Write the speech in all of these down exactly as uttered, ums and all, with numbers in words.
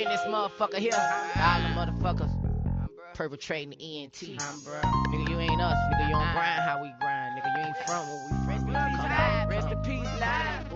in this motherfucker here. All the motherfuckers perpetrating the E N T. Nigga, you ain't us. Nigga, you don't grind how we grind. Nigga, you ain't from where we from. Come on, Rest in peace, live.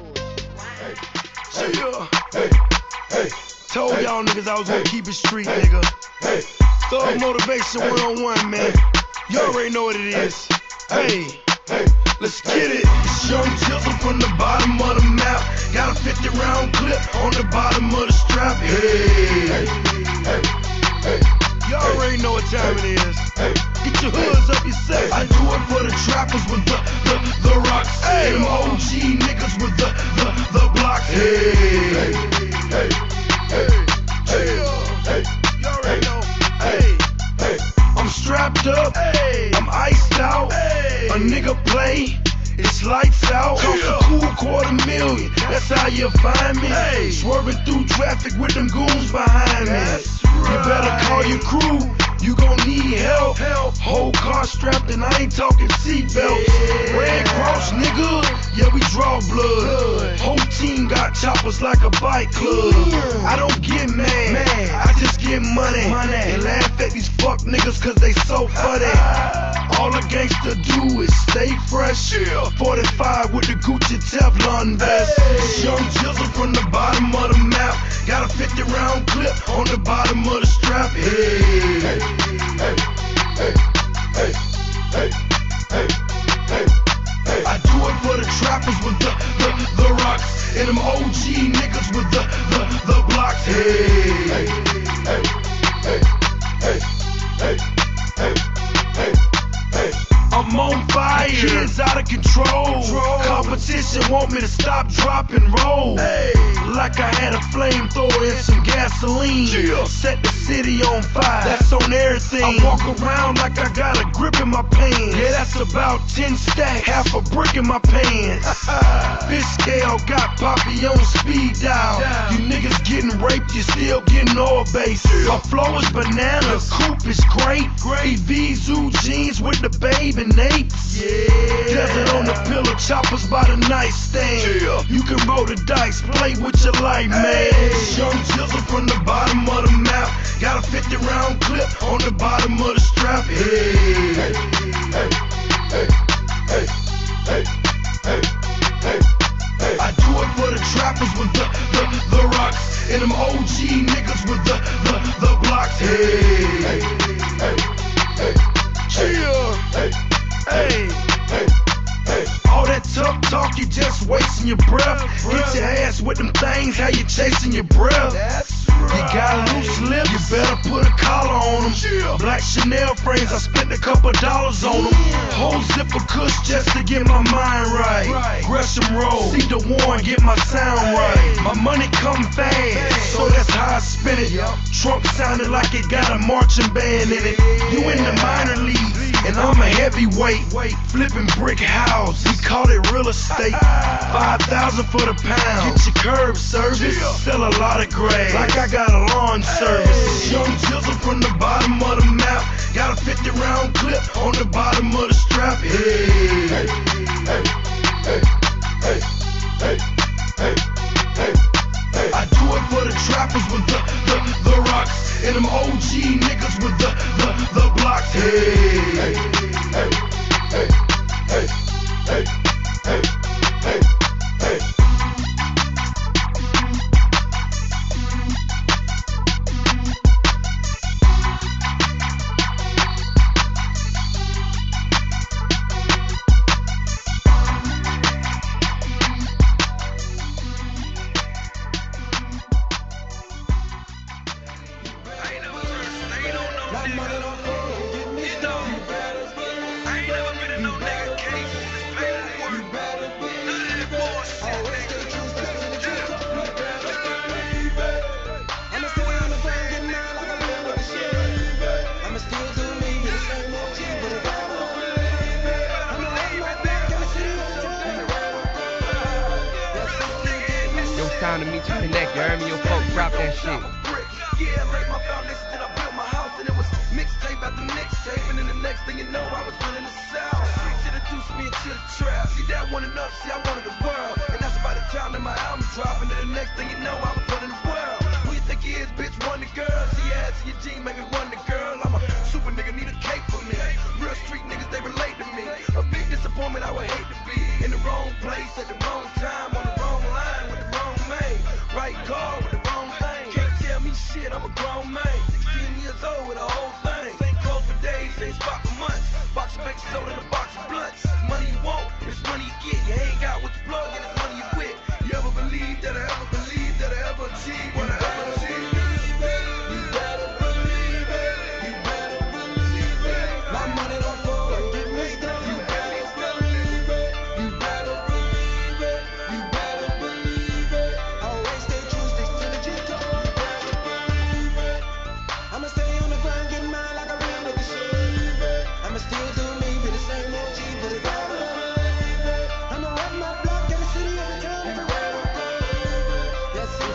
Hey, hey, hey. Told hey, y'all niggas I was gonna hey, keep it street, hey, nigga. Hey, Thug hey, motivation one on one, man. You already know what it is. Hey, hey, let's get it. It's Young Jizzle from the bottom of the map. Got a fifty round clip on the bottom of the strap. Hey, hey, hey, hey. You already know what time it is. Hey, get your hoods up yourself. I do it for the trappers with the the, the rocks. Hey, them O G niggas with the the, the blocks. Hey, hey, hey, hey, hey, you already know. Hey, hey, I'm strapped up. Hey, I'm iced out. Hey, a nigga play. It's lights out, cost a cool quarter million, that's how you find me. Hey. Swerving through traffic with them goons behind me. Right. You better call your crew, you gon' need help. help. Whole car strapped and I ain't talking seatbelts. Yeah. Red Cross, nigga, yeah we draw blood. Whole team got choppers like a bike club. Yeah. I don't get mad, Man. I just get money. money. And laugh at these fuck niggas cause they so funny. All a gangster do is stay fresh. Yeah. forty-five with the Gucci Teflon vest. Hey. Young Jizzle from the bottom of the map. Got a fifty round clip on the bottom of the strap. Hey, hey, hey, hey, hey, hey, hey, hey, hey. I do it for the trappers with the, the, the rocks. And them O G niggas with the, the, the blocks. Hey, hey, hey, hey, hey, hey, hey, hey, hey. I'm on fire, kids out of control. control. Competition want me to stop, drop, and roll. Hey. Like I had a flamethrower and some gasoline. Yeah. Set the city on fire, that's on everything. I walk around like I got a grip in my pants. Yeah, that's about ten stacks, half a brick in my pants. Fish scale got Poppy on speed dial. Yeah. You niggas getting raped, you still getting oil base. Yeah. My flow is bananas, coupe is great. Great V-Zoo jeans with the babe and apes. Yeah. Desert on the pillow, choppers by the nightstand. Yeah. You can roll the dice, play with your life, man. Hey. Young Jizzle from the bottom of the map. Got a fifty round clip on the bottom of the strap. Hey, hey, hey, hey, hey, hey, hey, hey, hey. I do it for the trappers with the, the, the rocks. And them O G niggas with the, the, the blocks. Hey, hey, hey, hey, chill. Hey, hey, hey, hey. All that tough talk, you just wasting your breath. Hit your ass with them things, how you chasing your breath. You got loose lips, you better put a collar on them. Yeah. Black Chanel frames, I spent a couple dollars on them. Yeah. Whole zipper kush just to get my mind right. right. Gresham Road, see the Warren, get my sound hey. right. My money come fast, hey. so that's how I spend it. Yep. Trunk sounded like it got a marching band in it. Yeah. You in the minor leagues, and I'm a heavyweight. Wait. Flipping brick house, we call it real estate. Five thousand for the pound. Get your curb service, yeah. sell a lot of grass. Like I got a lawn service. Hey. Young Jizzle from the bottom of the map. Got a fifty round clip on the bottom of the strap. Hey, hey, hey, hey, hey, hey, hey, hey, hey. I do it for the trappers with the, the, the rocks. And them O G niggas with the, the, the blocks. Hey, hey, hey, hey, hey, hey, hey, hey, hey. Time to meet you, connect, you heard me? Your folks drop that shit. Yeah, laid my foundation, then I built my house, and it was mixtape after mixtape, and then the next thing you know, I was feeling the south. Switch introduced me into the trap. See, that one enough, see, I wanted the world, and that's by the time that my album dropped, and then the next thing you know, I was running the world. Who you think he is, bitch? in your jeans make me wonder, girl. I'm a super nigga, need a cape for me. Real street niggas, they relate to me. A big disappointment, I would hate to be in the wrong place at the wrong time, on the wrong line with the wrong man. Right car with the wrong thing. Can't tell me shit, I'm a grown man. sixteen years old with a whole thing. Same clothes for days, same spot for months. Box of baking soda and a box of blunts. Money you want, it's money you get. You ain't got what you plug and it's money you quit. You ever believe that I ever believe that I ever achieve what I ever achieved? You better believe it. You better believe it. My money don't fall and get me stuff. You better believe it. You better believe it. You better believe it. Always stay true, stick to the G-code. You better believe it. I'ma stay on the ground, get mine like a real nigga should. I'ma still do me, be the same O G, but it's all believe it. I'ma rap my block in the city every time, everywhere I go. That's it.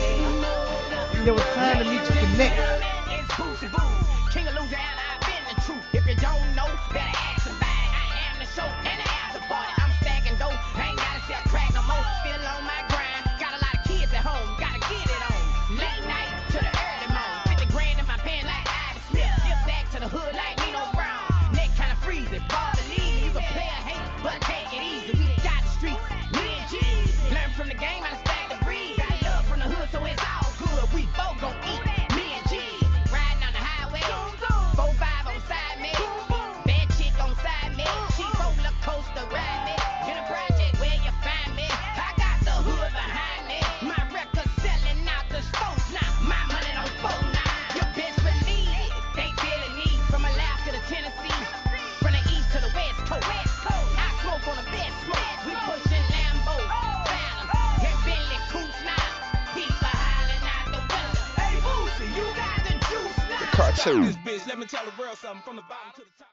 Yo, it's time to meet you connect. It's Boosie Boo, King of Louisiana, I've been the truth. If you don't know, better ask somebody. I am the show and the after party. I'm stacking dough, I ain't gotta sell crack no more. Still on my grind, got a lot of kids at home, gotta get it on. Late night to the early morning, fifty grand in my pen like Ivy Smith. Get back to the hood like Nino Brown. Neck kinda freezing, ball to leave. You can play or hate, but take it easy. We got the streets, me and G. Learn from the game, I stack the breeze. Got love from the hood, so it's all good. We both gon' eat, me and G. Riding on the highway, four five on side me. Bad chick on side me. She roller coaster ride me. In a project where you find me. I got the hood behind me. My record selling out the stores now. My money don't fold now. You best believe it. They feeling me from Alaska to Tennessee, from the east to the west coast. West coast. I smoke on the best smoke. We pushing Lambo, Balance, and Bentley Coops now. People hollering out the window. Hey Boosie, you got the juice now. Cartoon. This bitch, let me tell the world something from the bottom to the top.